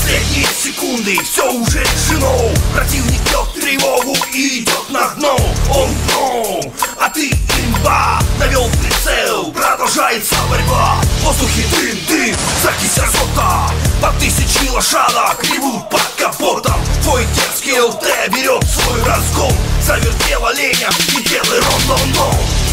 Последние секунды, все уже решено. Противник бьет тревогу и идет на дно. Он дно, а ты имба. Навел прицел, продолжается борьба. В воздухе дым, закись азота. По 1000 лошадок ревут под капотом. Твой дерзкий ЛТ берет свой разгон. Завертел оленя и делай рон-дон-дон.